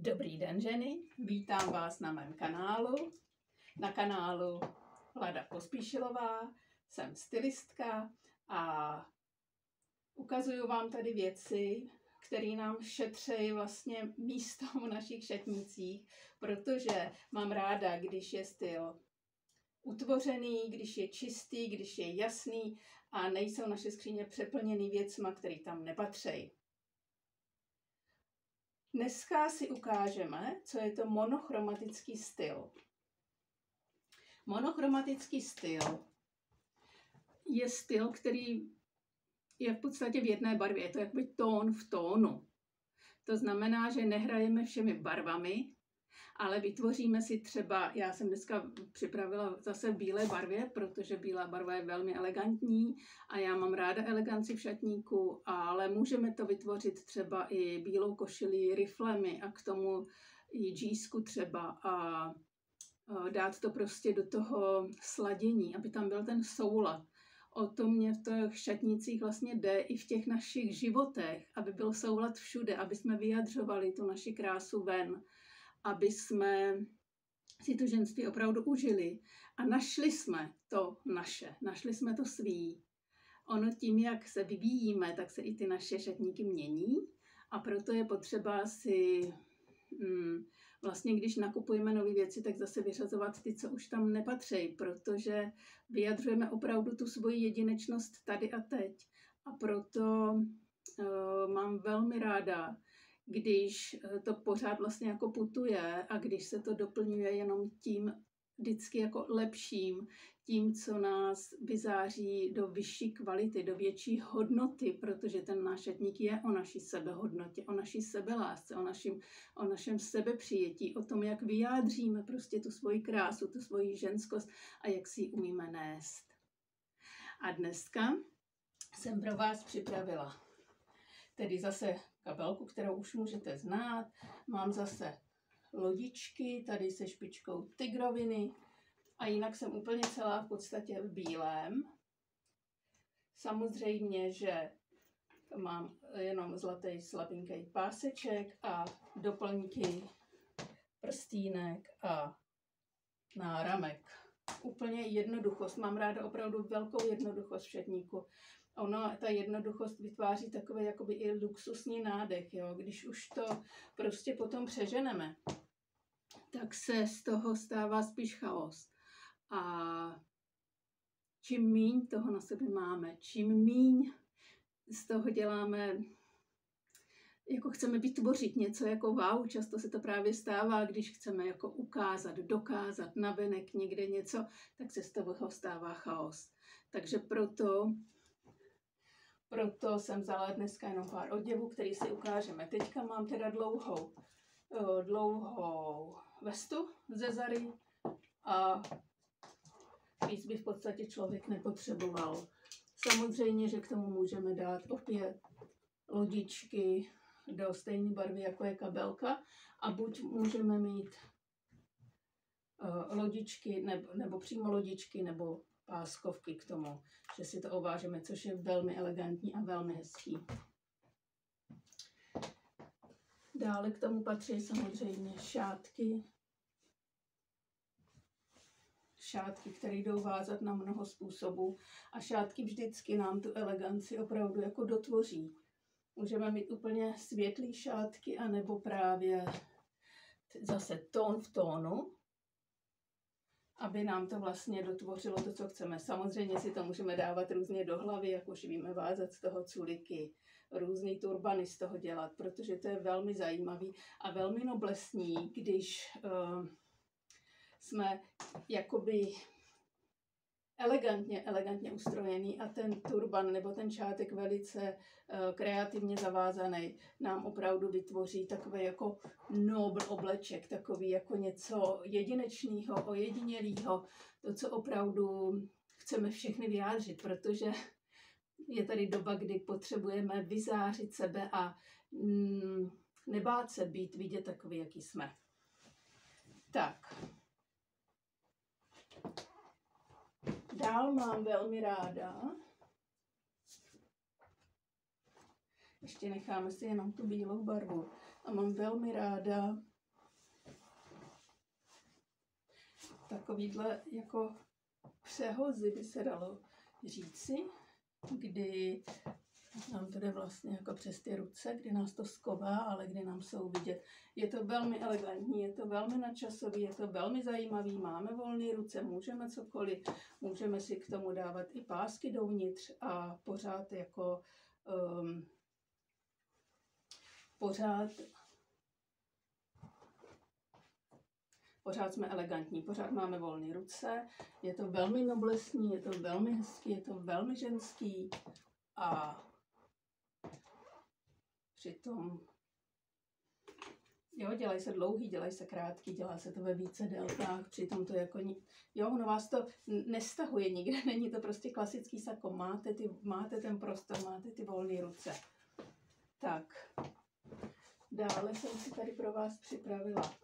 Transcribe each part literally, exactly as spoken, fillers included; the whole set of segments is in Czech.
Dobrý den, ženy, vítám vás na mém kanálu, na kanálu Vlada Pospíšilová, jsem stylistka a ukazuju vám tady věci, které nám šetří vlastně místo v našich šatnících, protože mám ráda, když je styl utvořený, když je čistý, když je jasný a nejsou naše skříně přeplněný věcma, které tam nepatří. Dneska si ukážeme, co je to monochromatický styl. Monochromatický styl je styl, který je v podstatě v jedné barvě. Je to jakoby tón v tónu. To znamená, že nehrajeme všemi barvami, ale vytvoříme si třeba, já jsem dneska připravila zase v bílé barvě, protože bílá barva je velmi elegantní a já mám ráda eleganci v šatníku, ale můžeme to vytvořit třeba i bílou košilí riflemi a k tomu i džísku třeba a dát to prostě do toho sladění, aby tam byl ten soulad. O to mě v těch šatnících vlastně jde i v těch našich životech, aby byl soulad všude, aby jsme vyjadřovali tu naši krásu ven, aby jsme si to ženství opravdu užili a našli jsme to naše, našli jsme to svý. Ono tím, jak se vyvíjíme, tak se i ty naše šatníky mění a proto je potřeba si hmm, vlastně, když nakupujeme nové věci, tak zase vyřazovat ty, co už tam nepatří, protože vyjadřujeme opravdu tu svoji jedinečnost tady a teď. A proto uh, mám velmi ráda, když to pořád vlastně jako putuje a když se to doplňuje jenom tím vždycky jako lepším, tím, co nás vyzáří do vyšší kvality, do větší hodnoty, protože ten náš šatník je o naší sebehodnotě, o naší sebelásce, o, našim, o našem sebepřijetí, o tom, jak vyjádříme prostě tu svoji krásu, tu svoji ženskost a jak si ji umíme nést. A dneska jsem pro vás připravila tedy zase kabelku, kterou už můžete znát. Mám zase lodičky, tady se špičkou tygroviny a jinak jsem úplně celá v podstatě v bílém. Samozřejmě, že mám jenom zlatý slabinký páseček a doplňky, prstýnek a náramek. Úplně jednoduchost. Mám ráda opravdu velkou jednoduchost v šatníku. Ono, ta jednoduchost vytváří takový jakoby i luxusní nádech, jo. Když už to prostě potom přeženeme, tak se z toho stává spíš chaos. A čím míň toho na sebe máme, čím míň z toho děláme, jako chceme vytvořit něco jako wow, často se to právě stává, když chceme jako ukázat, dokázat navenek někde něco, tak se z toho stává chaos. Takže proto Proto jsem vzala dneska jenom pár oděvů, který si ukážeme. Teďka mám teda dlouhou, dlouhou vestu ze Zary a víc by v podstatě člověk nepotřeboval. Samozřejmě, že k tomu můžeme dát opět lodičky do stejné barvy, jako je kabelka a buď můžeme mít lodičky nebo, nebo přímo lodičky nebo páskovky k tomu, že si to ovážeme, což je velmi elegantní a velmi hezký. Dále k tomu patří samozřejmě šátky. Šátky, které jdou vázat na mnoho způsobů a šátky vždycky nám tu eleganci opravdu jako dotvoří. Můžeme mít úplně světlý šátky anebo právě zase tón v tónu, aby nám to vlastně dotvořilo to, co chceme. Samozřejmě si to můžeme dávat různě do hlavy, jak už víme, vázat z toho culiky, různý turbany z toho dělat, protože to je velmi zajímavý a velmi noblesní, když uh, jsme jakoby elegantně, elegantně ustrojený a ten turban nebo ten šátek velice uh, kreativně zavázaný nám opravdu vytvoří takový jako nobl obleček, takový jako něco jedinečného, ojedinělého, to, co opravdu chceme všechny vyjádřit, protože je tady doba, kdy potřebujeme vyzářit sebe a mm, nebát se být vidět takový, jaký jsme. Tak. Dál mám velmi ráda, ještě necháme si jenom tu bílou barvu, a mám velmi ráda takovýhle jako přehozy, by se dalo říci, kdy nám to jde vlastně jako přes ty ruce, kdy nás to sková, ale kdy nám jsou vidět. Je to velmi elegantní, je to velmi nadčasový, je to velmi zajímavý, máme volné ruce, můžeme cokoliv, můžeme si k tomu dávat i pásky dovnitř a pořád jako um, pořád Pořád jsme elegantní, pořád máme volné ruce, je to velmi noblesní, je to velmi hezký, je to velmi ženský a přitom, jo, dělají se dlouhý, dělají se krátký, dělá se to ve více délkách, přitom to jako, jo, ono vás to nestahuje nikde, není to prostě klasický sako, máte, ty, máte ten prostor, máte ty volné ruce. Tak, dále jsem si tady pro vás připravila,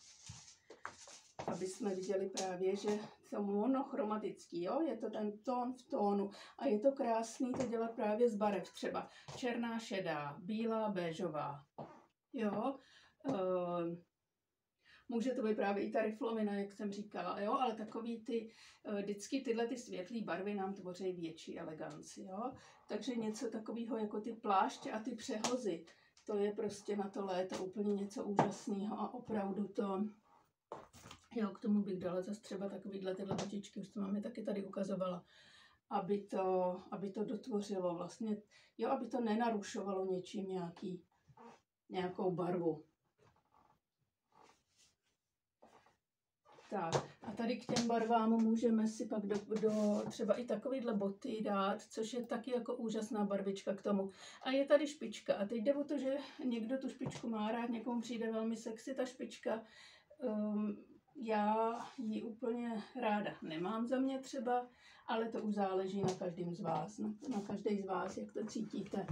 aby jsme viděli právě, že to monochromatický, jo, je to ten tón v tónu a je to krásný to dělat právě z barev, třeba černá, šedá, bílá, béžová, jo, e, může to být právě i ta riflovina, jak jsem říkala, jo, ale takový ty, e, vždycky tyhle ty světlé barvy nám tvoří větší eleganci, jo, takže něco takového jako ty pláště a ty přehozy, to je prostě na to léto úplně něco úžasného a opravdu to. Jo, k tomu bych dala zase třeba takovýhle tyhle botičky, už to máme taky tady ukazovala, aby to, aby to dotvořilo vlastně, jo, aby to nenarušovalo něčím nějaký, nějakou barvu. Tak, a tady k těm barvám můžeme si pak do, do třeba i takovýhle boty dát, což je taky jako úžasná barvička k tomu. A je tady špička. A teď jde o to, že někdo tu špičku má rád, někomu přijde velmi sexy ta špička. Um, Já ji úplně ráda nemám za mě třeba, ale to už záleží na každém z vás, na, na každý z vás, jak to cítíte.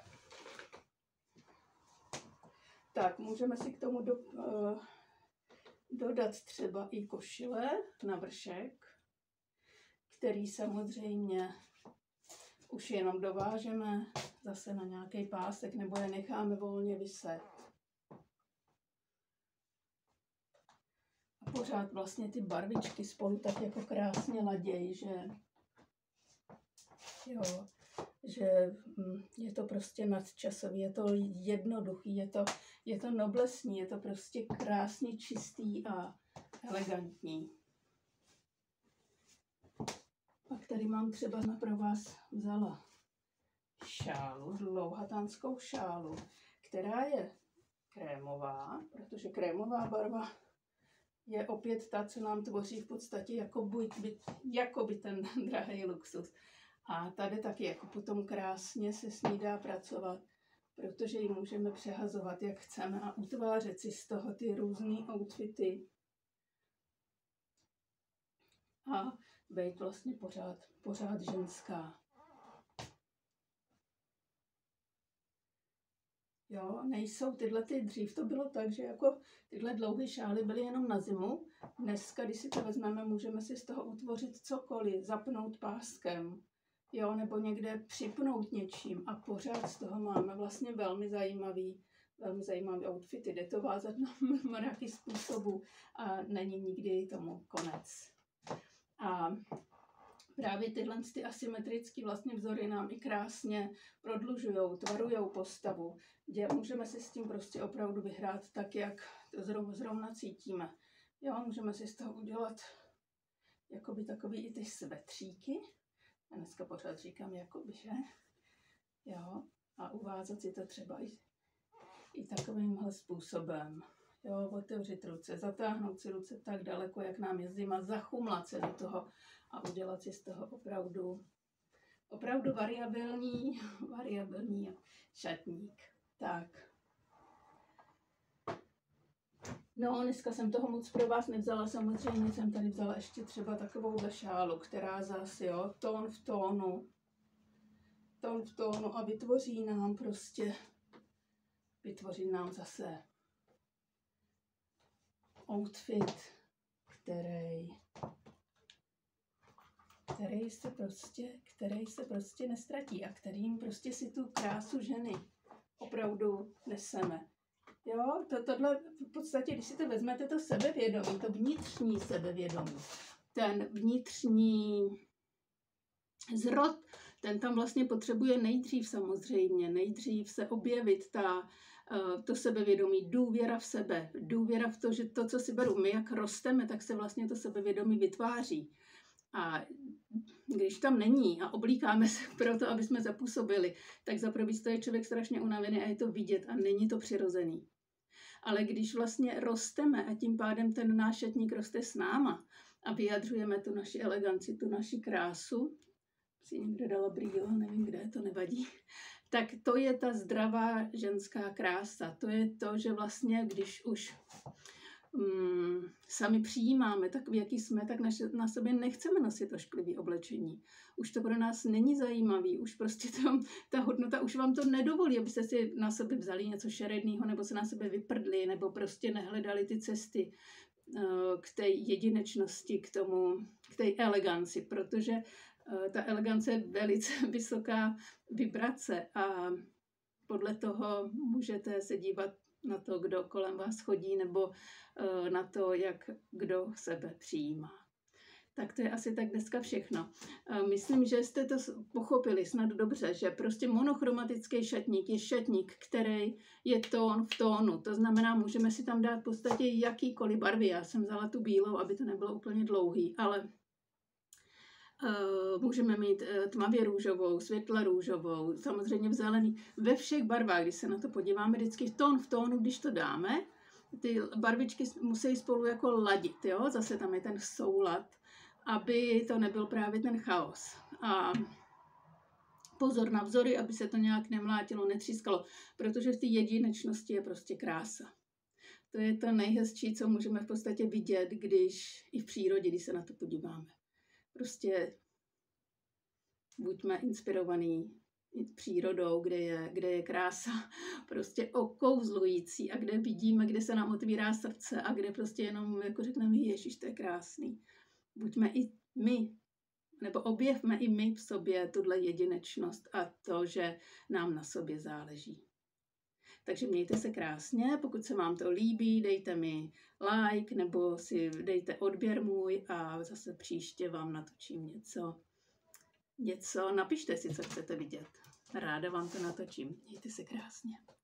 Tak, můžeme si k tomu do, uh, dodat třeba i košile na vršek, který samozřejmě už jenom dovážeme zase na nějaký pásek nebo je necháme volně viset. Pořád vlastně ty barvičky spolu tak jako krásně ladějí, že, jo, že je to prostě nadčasový, je to jednoduchý, je to, je to noblesní, je to prostě krásně čistý a elegantní. Pak tady mám třeba pro vás vzala šálu, dlouhatánskou šálu, která je krémová, protože krémová barva je opět ta, co nám tvoří v podstatě jako by, by, jako by ten drahý luxus. A tady taky jako potom krásně se s ní dá pracovat, protože ji můžeme přehazovat, jak chceme a utvářet si z toho ty různé outfity. A být vlastně pořád, pořád ženská. Jo, nejsou tyhle ty, dřív to bylo tak, že jako tyhle dlouhé šály byly jenom na zimu. Dneska, když si to vezmeme, můžeme si z toho utvořit cokoliv, zapnout páskem, jo, nebo někde připnout něčím a pořád z toho máme vlastně velmi zajímavý, velmi zajímavý outfity. Jde to vázat na mraky způsobů a není nikdy tomu konec. A právě tyhle ty asymetrické vlastně vzory nám i krásně prodlužují, tvarují postavu. Kde můžeme si s tím prostě opravdu vyhrát tak, jak to zrovna cítíme. Jo, můžeme si z toho udělat jakoby takový i ty svetříky. Já dneska pořád říkám jakoby, že? Jo, a uvázat si to třeba i, i takovýmhle způsobem. Jo, otevřít ruce, zatáhnout si ruce tak daleko, jak nám je zima, zachumlat se do toho a udělat si z toho opravdu, opravdu variabilní, variabilní šatník. Tak. No, dneska jsem toho moc pro vás nevzala, samozřejmě jsem tady vzala ještě třeba takovou šálu, která zase, jo, tón v tónu, tón v tónu a vytvoří nám prostě, vytvoří nám zase outfit, který, který se prostě, který se prostě nestratí a kterým prostě si tu krásu ženy opravdu neseme. Jo, to, tohle v podstatě, když si to vezmete, to sebevědomí, to vnitřní sebevědomí, ten vnitřní zrod, ten tam vlastně potřebuje nejdřív samozřejmě, nejdřív se objevit ta, to sebevědomí, důvěra v sebe, důvěra v to, že to, co si beru, my jak rosteme, tak se vlastně to sebevědomí vytváří. A když tam není a oblíkáme se proto, aby jsme zapůsobili, tak za první je člověk strašně unavený a je to vidět a není to přirozený. Ale když vlastně rosteme a tím pádem ten náš šatník roste s náma a vyjadřujeme tu naši eleganci, tu naši krásu, si někde dala brýle, nevím kde, to nevadí, tak to je ta zdravá ženská krása. To je to, že vlastně, když už um, sami přijímáme takový, jaký jsme, tak naše, na sobě nechceme nosit ošklivý oblečení. Už to pro nás není zajímavý, už prostě to, ta hodnota, už vám to nedovolí, abyste si na sebe vzali něco šeredného, nebo se na sebe vyprdli, nebo prostě nehledali ty cesty uh, k té jedinečnosti, k tomu, k té eleganci, protože ta elegance je velice vysoká vibrace a podle toho můžete se dívat na to, kdo kolem vás chodí, nebo na to, jak kdo sebe přijímá. Tak to je asi tak dneska všechno. Myslím, že jste to pochopili snad dobře, že prostě monochromatický šatník je šatník, který je tón v tónu. To znamená, můžeme si tam dát v podstatě jakýkoliv barvy. Já jsem vzala tu bílou, aby to nebylo úplně dlouhý, ale Uh, můžeme mít uh, tmavě růžovou, světle růžovou, samozřejmě v zelený, ve všech barvách, když se na to podíváme, vždycky tón v tónu, když to dáme, ty barvičky musí spolu jako ladit, jo? Zase tam je ten soulad, aby to nebyl právě ten chaos. A pozor na vzory, aby se to nějak nemlátilo, netřískalo, protože v té jedinečnosti je prostě krása. To je to nejhezčí, co můžeme v podstatě vidět, když i v přírodě, když se na to podíváme. Prostě buďme inspirovaní přírodou, kde je, kde je krása prostě okouzlující a kde vidíme, kde se nám otvírá srdce a kde prostě jenom jako řekneme, ježiš, to je krásný. Buďme i my, nebo objevme i my v sobě tuhle jedinečnost a to, že nám na sobě záleží. Takže mějte se krásně, pokud se vám to líbí, dejte mi like nebo si dejte odběr můj a zase příště vám natočím něco, něco, napište si, co chcete vidět. Ráda vám to natočím. Mějte se krásně.